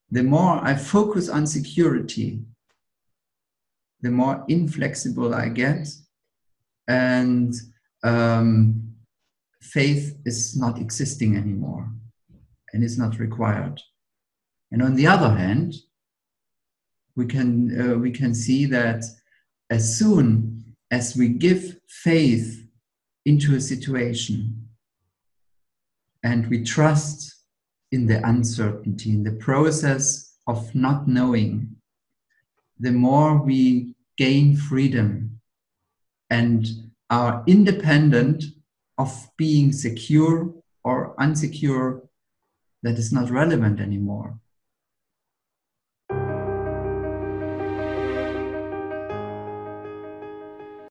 the more I focus on security, the more inflexible I get, and faith is not existing anymore and is not required. And on the other hand, we can see that as soon as we give faith into a situation and we trust in the uncertainty, in the process of not knowing, the more we gain freedom and are independent of being secure or unsecure. That is not relevant anymore.